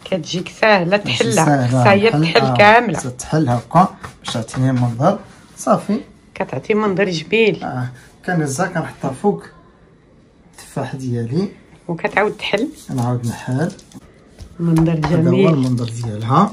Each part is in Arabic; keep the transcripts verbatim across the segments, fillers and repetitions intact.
كتجيك ساهله تحلها، حتى هي تحل كامله، تحل هكا باش تعطيني منظر صافي، كتعطي منظر جميل. اه كنهزها كنحطها فوق التفاح ديالي وكتعاود تحل، نعاود نحل منظر جميل. هذا هو المنظر ديالها.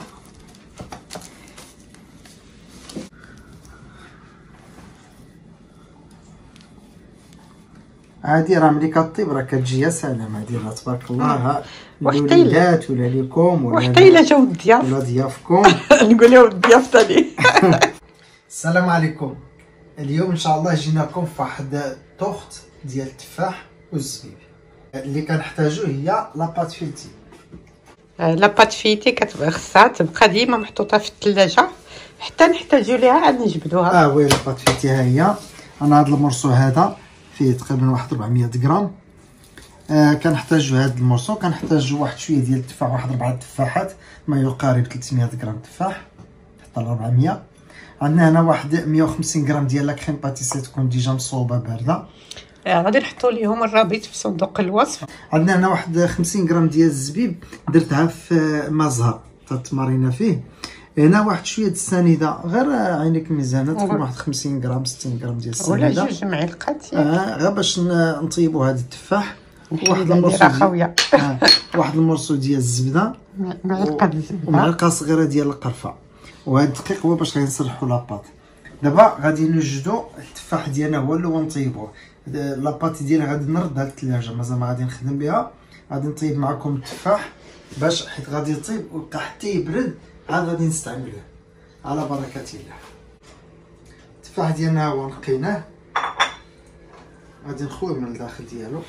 هادي راه ملي كطيب راه كتجي يا سلام، هادي راه تبارك الله. ها الوليدات ولا ليكم ولا وحتى الا جاو الضياف ولا ضيافكم نقول لهم الضياف تاني. السلام عليكم. اليوم ان شاء الله جينا لكم في واحد طوخت ديال التفاح والزبيب. اللي كنحتاجو هي لاباط فيلتي. لاباط فيتي كتبقى خصها تبقى ديما محطوطه في الثلاجه حتى نحتاجو ليها عاد نجبدوها. اه وي لاباط فيتي ها هي. انا هذا المرصو هذا فيه تقريبا واحد أربعمية غرام. آه كنحتاجو هذا المرصو، كنحتاجو واحد شويه ديال التفاح، واحد ربعه تفاحات ما يقارب ثلاثمية غرام تفاح حتى ل أربعمية. عندنا هنا واحد مية وخمسين غرام ديال لا كريم باتيسي تكون ديجا مصوبه بارده. آه غادي نحطوا ليهم الرابط في صندوق الوصف. عندنا هنا واحد خمسين غرام ديال الزبيب درتها في ماء زهر تتمارينا فيه. هنا واحد شويه د السنيده غير عينيك ميزانه تكون واحد خمسين غرام ستين غرام ديال السنيده ولا جوج معلقات اه غير باش نطيبوا هذا التفاح. واحد المرصو خويا آه. واحد المرصو ديال الزبده، معلقه الزبده ومعلقه صغيره ديال القرفه، وهذا الدقيق هو باش غنسرحوا لاباط. دابا غادي نوجدوا التفاح ديالنا هو اللي نطيبوه. لاباط ديالي غادي نردها للثلاجه مازال ما غادي نخدم بها. غادي نطيب معكم التفاح باش حيت غادي يطيب ويبقى حتى يبرد عاد غادي نستعملوه على بركه الله. التفاح ديالنا هو نقيناه، غادي نخويه من الداخل ديالو.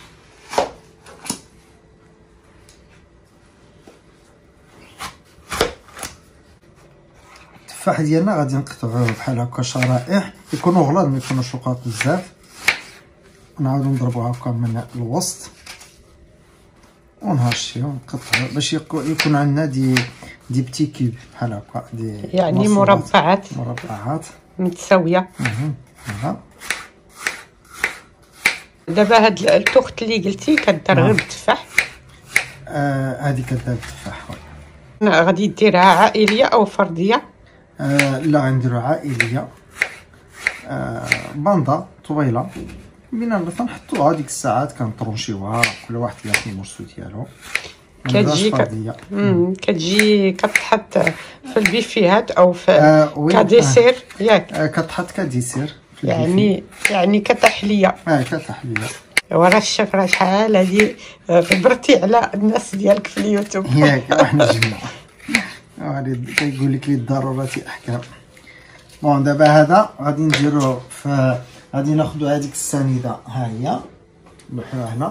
التفاح ديالنا غادي نقطعوه بحال هكا شرائح، يكونوا غلاظ ما يكونوش رقاق بزاف. نعاودو نضربو هكا من الوسط ونهرشيو ونقطعو باش يكون عندنا دي دي بتي كيب بحال هكا، دي يعني مربعات مربعات متساويه. اها دابا هاد التوخت اللي قلتي كدار غير بالتفاح. آه هذه كدار بالتفاح. غادي ديرها عائليه او فرديه؟ آه لا غنديروها عائليه. آه باندا طويله بينا تنحطوها ديك الساعات كنطرونشيوها كل واحد ياخذ المرصو ديالو. كتجي امم كتجي كتحط في البيفيهات او في آه كديسير آه. ياك آه كتحط كديسير يعني يعني كتحليه. اه كتحليه. وراه الشيف راه شحال هادي غبرتي على الناس ديالك في اليوتيوب. ياك وحنا جبنا غادي كيقول لك للضرورات احكام. بون دابا هذا غادي نديروه في غادي ناخذ هذيك السنيده ها هي نحطوها هنا،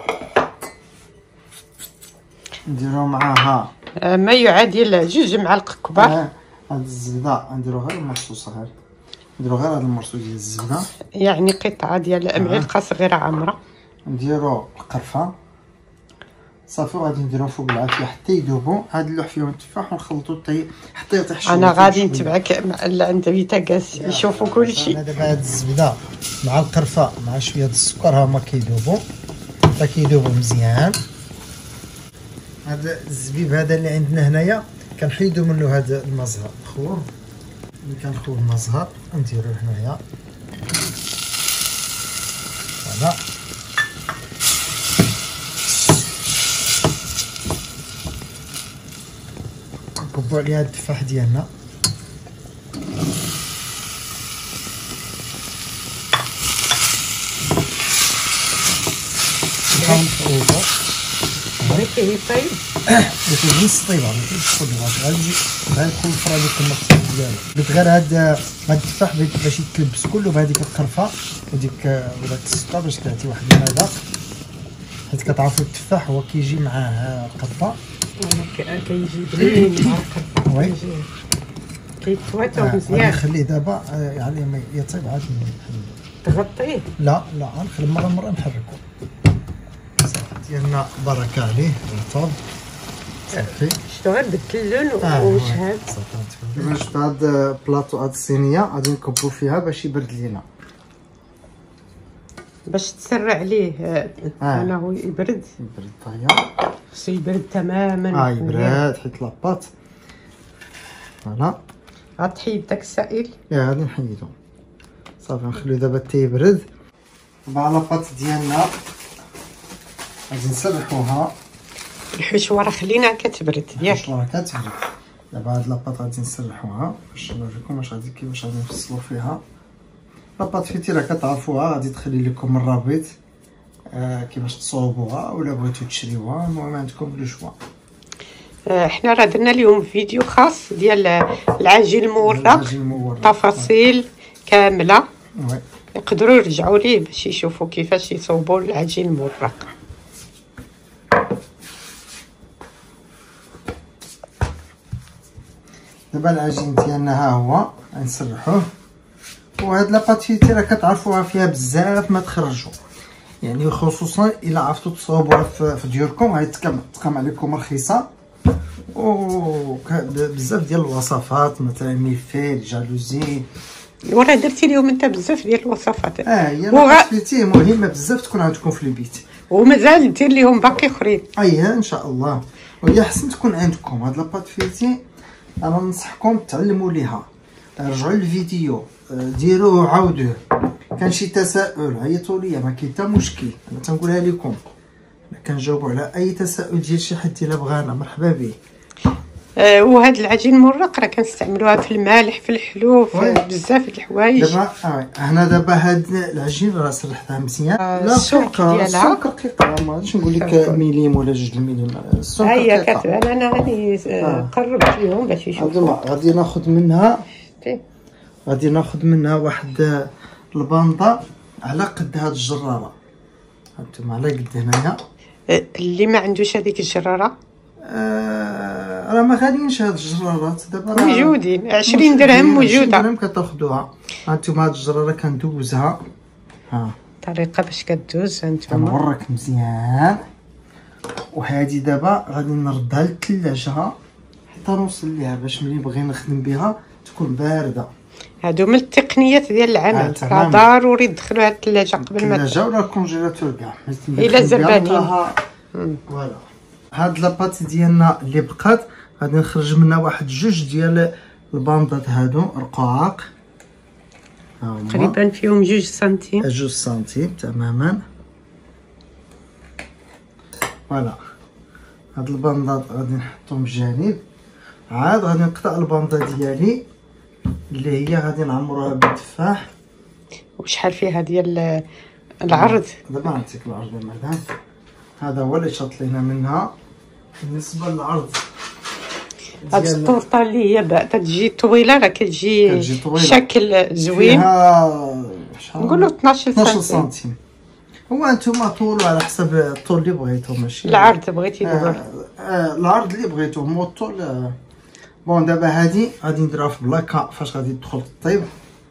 نديرو معاها ما يعادل جوج معالق كبار. هاد الزبده نديرو غير المرصو صغير، نديرو غير هذا المرصو ديال الزبده يعني قطعه ديال معلقه صغيره عامره. نديرو القرفه صافي وغادي نديرو فوق العافيه حتى يذوبوا. هاد اللوح فيهم التفاح ونخلطو حتى حتى يطيح شويه. انا غادي نتبعك عند بيتاكاس يشوفوا كلشي. انا دابا هاد الزبده مع القرفه مع شويه السكر هما كيذوبوا حتى كيذوبوا مزيان. هذا الزبيب هذا اللي عندنا هنايا كنحيدو منه هذا المزهر مخوه. ملي كنخوه المزهر نديروه هنايا هذا. نكبو عليها التفاح ديالنا نخوضو بغيتي طيب بغيتي نص طيبه ماشي تدخل الغاز غادي غندخل الفرا ديك المقصود ديالو. قلت غير هاد هاد التفاح باش يتلبس كله بهذيك القرفه وديك وداك السكر باش تعطي واحد المذاق، حيت كتعرفوا التفاح هو كيجي معاه القرفه. كيجي بنين مع القرفه. وي كيتواتو مزيان. غادي نخليه دابا يعني ما يطيب عاد تغطيه. لا لا غنخلي مره مره نحركو ديالنا بركه عليه طاب صافي. شفتو غير بدت اللون وشهاد صافي. دابا شفت هاد البلاطو هاد الصينيه غادي نكبو فيها باش يبرد لينا باش تسرع عليه انه يبرد. يبرد طيب. خصو يبرد تماما. اه يبرد حيت لاباط. فوالا غتحيد داك السائل. يا غادي نحيدو صافي نخليو دابا حتى يبرد. دابا لاباط ديالنا غادي نسرحوها. الحشوه راه خليناها كتبرد ياك. الحشوه راه كتبرد. دابا هاد لاباط غادي نسرحوها باش نوريكم واش غادي كيفاش غادي نفصلو فيها. لاباط فيتي راه كتعرفوها، غادي تخلي لكم الرابط آه كيفاش تصوبوها ولا بغيتو تشريوها، المهم عندكم لو شوا. آه حنا راه درنا اليوم فيديو خاص ديال العجين المورق، تفاصيل كامله. وي يقدروا يرجعوا ليه باش يشوفوا كيفاش يصوبوا العجين المورق. دابا العجين ديالنا ها هو غنسرحوه. وهاد لاباط فيتي راه كتعرفوها فيها بزاف ما تخرجوا، يعني خصوصا الا عرفتوا تصاوبوها في ديوركم غتقام عليكم رخيصه. و بزاف ديال الوصفات مثلا ميفيل جالوزي. وراه درتي لهم انت بزاف ديال الوصفات. اه هي لاباط فيتي مهمه بزاف تكون عندكم في البيت، ومازال دير لهم باقي اخرين. اييه ان شاء الله. وهي حسن تكون عندكم هاد لاباط فيتي. انا ننصحكم تعلموا ليها، رجعوا للفيديو ديروه وعاودوه. كان شي تساؤل عيطوا ليا ما كاين حتى مشكل، انا تنقولها لكم كنجاوبوا على اي تساؤل ديال شي حد الا بغانا مرحبا به. آه وهاد العجين المورق راه كنستعملوها في المالح في الحلو في بزاف د الحوايج. دابا آه. هنا دابا هاد العجين راه سرحتها مزيان. آه لا السمك ديالها رقيقه، ما غاديش نقول لك مليم ولا جوج المليم. السمك رقيقه. هي كتبان انا غادي آه. قربت لهم باش يشوفوا. غادي ناخذ منها غادي ناخذ منها واحد الباندا على قد هاد الجراره. هانتوما على قد هنايا. اللي ما عندوش هذيك الجراره آه راه ما غاديينش هاد الجرارات دابا موجودين. عشرين درهم موجوده. عشرين درهم كتاخذوها. هانتوما هاد الجراره كندوزها. ها طريقه باش كدوز هانتوما. كنورك مزيان. وهادي دابا غادي نردها للثلاجه حتى نوصل ليها باش ملي بغينا نخدم بها تكون بارده. هادو من التقنيات ديال العمل. راه ضروري تدخلوها الثلاجه قبل ما الثلاجه ولا الكونجيلاتور كاع الا زربانين. فوالا هاد لاباط ديالنا اللي بقات غادي نخرج منها واحد جوج ديال الباندات هادو رقاق تقريبا فيهم جوج سنتيم. جوج سنتيم تماما. فوالا هاد الباندات غادي نحطهم بجانب. عاد غادي نقطع الباندا ديالي اللي هي غادي نعمروها بالتفاح. وشحال فيها ديال العرض؟ دابا نعطيك العرض المعدن. هذا هو اللي شاط لينا منها. بالنسبه للعرض هاد الطورطه اللي هي كتجي طويله راه كتجي شكل زوين. نقولوا اثناش سنتيم. هو انتم طولوا على حسب الطول اللي بغيتو ماشي العرض بغيتي تقول. آه آه العرض اللي بغيتو مو الطول. آه بون دابا هادي غادي نديروها في بلاكا فاش غادي تدخل طيب.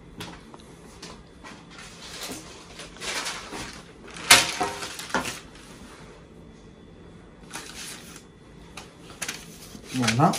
فوالا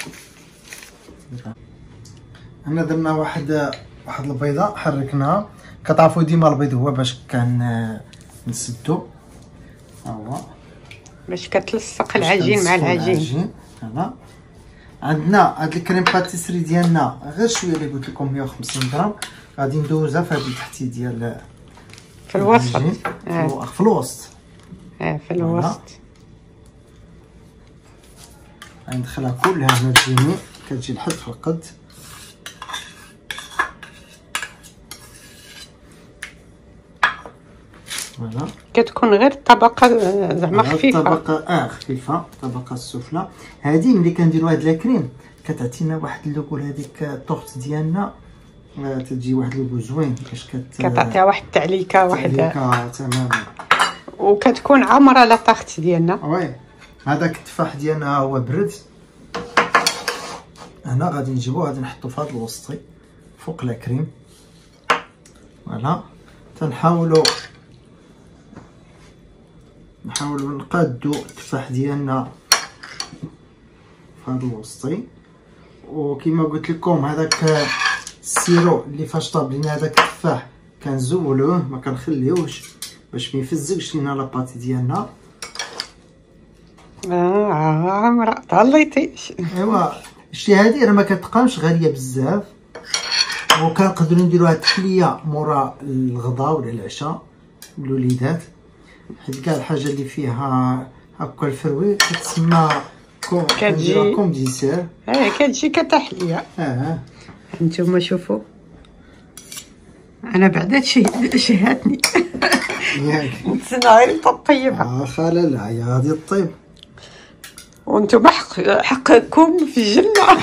هنا درنا واحد واحد البيضه حركناها. كتعرفوا ديما البيض هو باش كان نسدو. ها هو باش كتلصق العجين مع العجين. هنا عندنا هاد الكريم باتيسري ديالنا غير شويه اللي قلت لكم مية وخمسين غرام. غادي ندوزها في هاد التحتي ديال في الوسط. آه. في الوسط. اه في الوسط. غادي ندخلها كلها هنا تجيني كتجي لحد في القد. فوالا كتكون غير الطبقه زعما خفيفه. الطبقه اه خفيفه الطبقه السفلى. هذه ملي كنديروا هاد لاكريم كتعطينا واحد اللوغو هذيك الطوغط ديالنا. آه تجي واحد اللوغو زوين باش كت كتعطيها واحد التعليكه واحد التعليكه تماما. وكتكون عامره لا طاغت ديالنا. وي هذاك التفاح ديالنا هو برد. هنا غادي نجيبو غادي نحطو في هاد الوسطي فوق لاكريم. فوالا تنحاولوا نحاولوا نقادو التفاح ديالنا في هذا الوسطي. وكما قلت لكم هذاك السيرو اللي فاش طاب لينا هذاك التفاح كنزولوه ما كنخليوش باش ما يفزقش لينا لاباطي ديالنا. اه عامره طليتي. ايوا شتي هادي راه ما كتقامش غاليه بزاف، وكنقدروا نديروها تحليه مورا الغداء ولا العشاء الوليدات، حيت كاع الحاجه اللي فيها هكا الفروي كتسمى كتجي كوم ديسير. اه كتجي كتحليه. اه هانتوما شوفوا انا بعدا شهاتني ياك نتسنى غير الطيبه. اه خاله لا يا غادي الطيب، وانتم حق حقكم في الجنه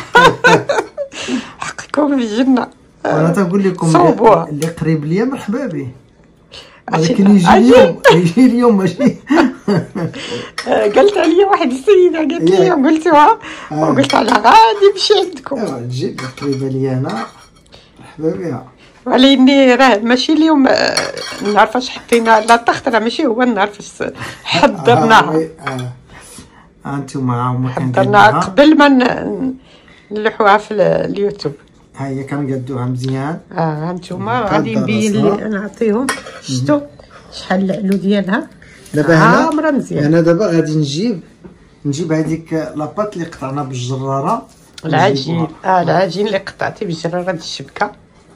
حقكم في الجنه. وانا تنقول لكم صوبوها. اللي قريب ليا مرحبا به، ولكن يجي اليوم يجي اليوم ماشي. قالت عليا واحد السيده قالت لي قلتوها وقلت انا غادي نمشي عندكم. ايوا تجي قريبه ليا انا مرحبا بها، ولكن راه ماشي اليوم النهار فاش حطينا لا الطخت، راه ماشي هو النهار فاش حضرناها. اه انتم حضرناها قبل ما نلوحوها في اليوتيوب. ها هي كنقادوها مزيان. اه هانتوما غادي نبين لي نعطيهم. شفتوا شحال العلو ديالها دابا هنا عامره مزيان. انا دابا غادي نجيب نجيب هذيك لاباط اللي قطعنا بالجراره، العجين. اه العجين اللي قطعتي بالجراره د الشبكه.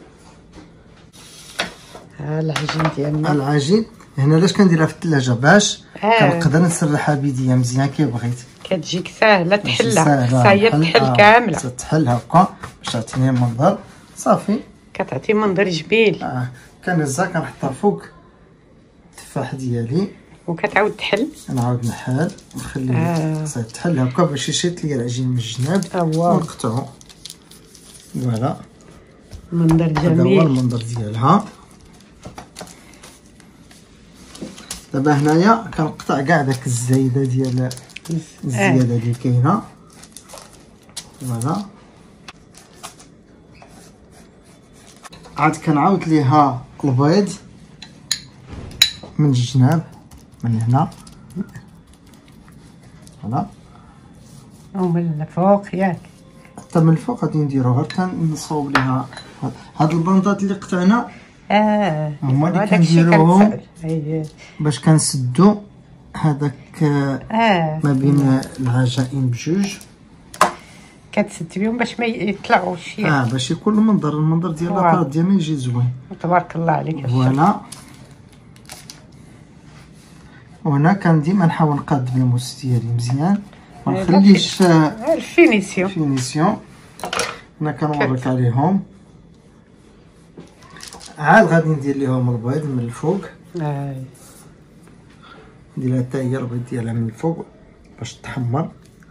ها العجين ديالنا. العجين هنا علاش كنديرها في الثلاجه باش آه. كنقدر نسرحها بيديا مزيان كي بغيت. كتجيك ساهله تحلها، صاير تحل آه. كامله تحل هكا باش تعطيني منظر صافي، كتعطي منظر جميل. اه كنهزها كنحطها فوق التفاح ديالي وكتعاود تحل. نعاود نحل ونخليه آه. تحل هكا باش يشيط لي العجين من الجناب ونقطعو. فوالا منظر جميل. هذا هو المنظر ديالها. دابا هنايا كنقطع كاع داك الزايده ديال الزياده اللي كاينه. فوالا عاد كنعاود ليها البيض من الجناب من هنا. فوالا ومن الفوق ياك حتى من الفوق غادي نديرو غير كنصوب ليها هاد البندات اللي قطعنا. اه هما اللي كنديروهم باش كنسدو هذاك آه. ما بين العجائن بجوج كتسد بهم باش ما يطلعوش. اه باش يكون المنظر المنظر ديال لاباط ديالنا يجي زوين. تبارك الله عليك. فوالا وهنا كان ديما نحاول نقاد بالموس ديالي مزيان ما نخليش الفينيسيون فينيسيون. هنا كنورك عليهم عاد غادي ندير لهم البيض من الفوق. آه. ندير حتى هي البيض ديالها من الفوق باش تحمر.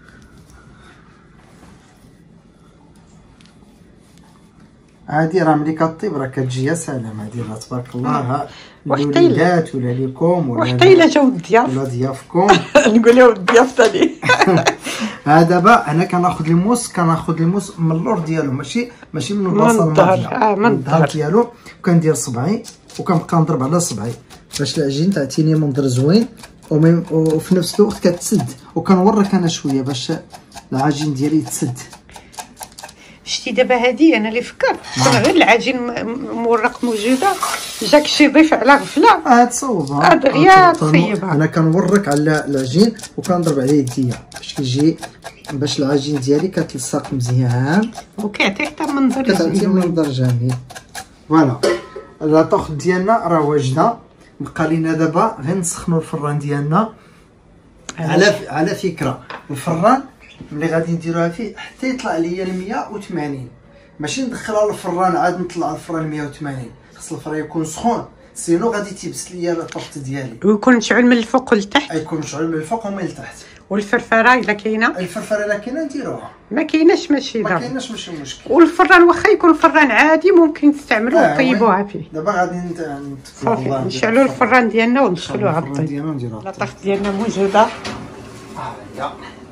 هادي راه ملي كطيب راه كتجي يا سلام. هادي راه تبارك الله ها الوليدات ولا ليكم ولا وحتى الا جاو الضياف ولا ضيافكم نقول لهم الضياف تاني. ها دابا انا كناخذ الموس كناخذ الموس من اللور ديالو ماشي ماشي من البلاصه الماضيه اه من الظهر ديالو، وكندير صبعي وكنبقى نضرب على صبعي باش العجين تعطيني منظر زوين وفي نفس الوقت كتسد. وكنورك انا شويه باش العجين ديالي يتسد. شتي دابا هادي انا اللي فكرت كون غير العجين مورق موجوده جاك شي ضيف على غفله اه تصوبها هاد غير تصيبها. انا كنورك على العجين وكنضرب عليه يديا باش كيجي باش العجين ديالي كتلصق مزيان وكيعطي حتى منظر كتعطي منظر جميل. فوالا لاطوخ ديالنا راه واجده. بقى لينا دابا غير نسخنوا الفران ديالنا. على على فكره الفران ملي غادي نديروها فيه حتى يطلع ليا مية وثمانين، ماشي ندخلها للفران عاد نطلع الفران مية وثمانين. خص الفران يكون سخون سينو غادي تيبس ليا لاطوخ ديالي. ويكون مشعل من الفوق لتحت. يكون مشعل من الفوق ومن التحت. والفرفره الا كاينه الفرفره الا كاينه نديروها. ما كايناش ماشي ما كايناش ماشي مشكل. والفران واخا يكون فران عادي ممكن تستعملوه وطيبوها فيه. دابا غادي صافي نشعلوا الفران ديالنا وندخلوها الطيب ديالنا ونديروها. لاطوخ ديالنا موجوده. ها هي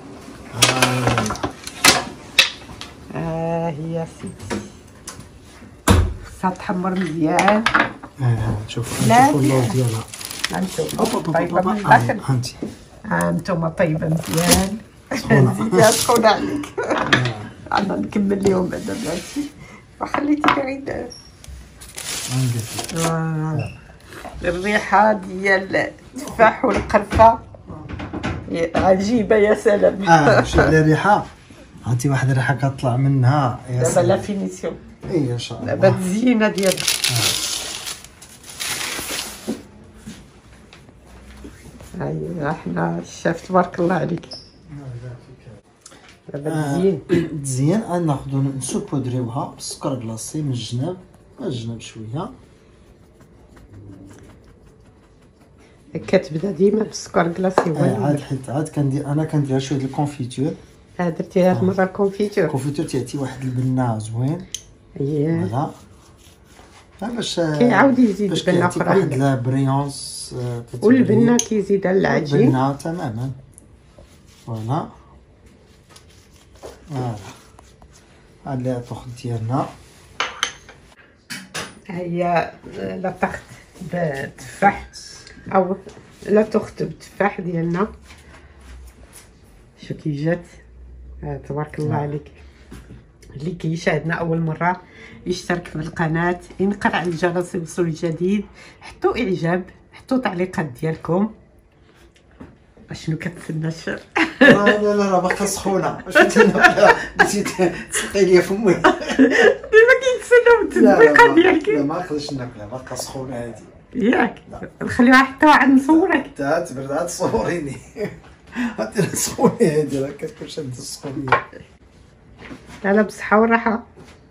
ها هي سيدي خصها تحمر مزيان. اه شوف شوفوا اللون ديالها. هانتوما طيبه من الداخل. هانتي هانتوما طيبه مزيان مزيان سخونه عليك. انا نكمل اليوم بعدا بلاتي وخليتي غير الريحه ديال التفاح والقرفه عجيبه يا سلام. اه شوف على الريحه، عرفتي واحد الريحه كطلع منها يا دابا سلام. لا فينيسيون، اي ان شاء الله. دابا الزينه ديالها. هاي حنا الشاف تبارك الله عليك. دابا تزين تزين ناخذ نسوبودريوها بالسكر كلاصي من الجناب، من الجناب شويه. كتبدا ديما بالسكر كلاصي. اه عاد حيت عاد كندير انا كندير شويه د الكونفيتور. اه درتي هاد المره الكونفيتور. الكونفيتور تيعطي واحد البنه زوين. اييه فوالا باش كيعاود يزيد باش بنه كيعطيك اخرى، واحد لا بريونس. والبنه كيزيد على العجين. البنه تماما. فوالا فوالا هاد لي طوخ ديالنا. هي لا طخت بالتفاح او لا تخت بالتفاح ديالنا. شو كي جات، آه تبارك الله عليك. اللي كيشاهدنا اول مره يشترك في القناه، ينقر على الجرس يوصل الجديد، حطوا اعجاب، حطوا تعليقات ديالكم. اشنو كتسنى الشر؟ لا لا لا باقا سخونه. واش انت بديتي تسقي لي فمي؟ ديما كيتسناو التدبيقه ديالك. لا ما نقدرش ناكلها باقا سخونه هادي ياك نخليوها حتى عاد نصورك. تا تبرد عاد تصوريني. هادي سخونه هادي راه كتكون شاد السخونيه. لا لا بصحه والراحه.